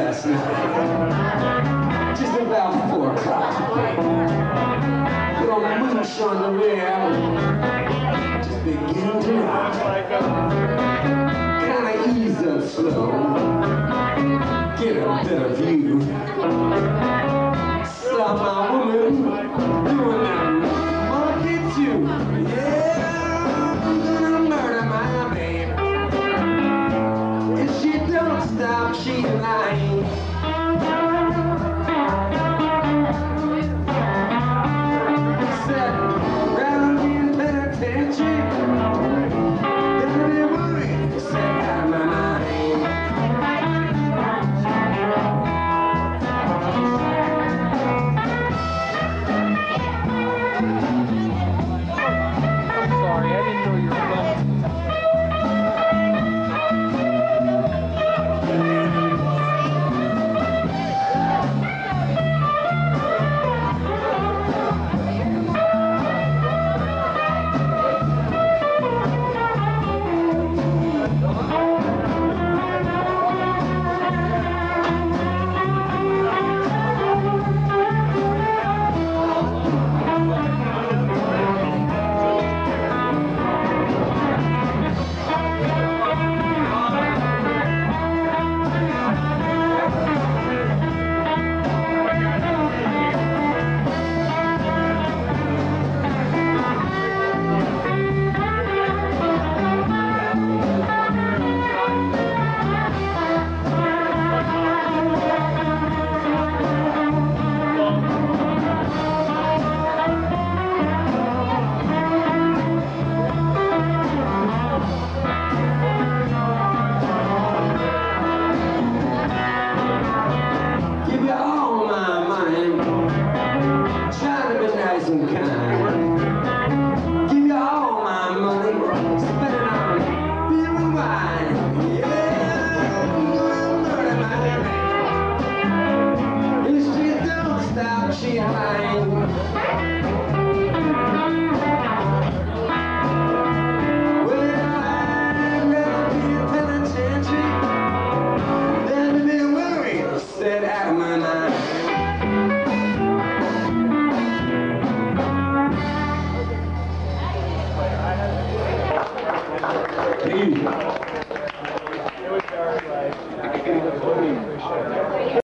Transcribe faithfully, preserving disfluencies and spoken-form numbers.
last night, just about four o'clock. Put on the moon chandelier, just begin to rock. Kinda ease up slow, get a better view. Saw my woman doing that monkey too. Yeah, I'm gonna murder my babe. If she don't stop, she's lying.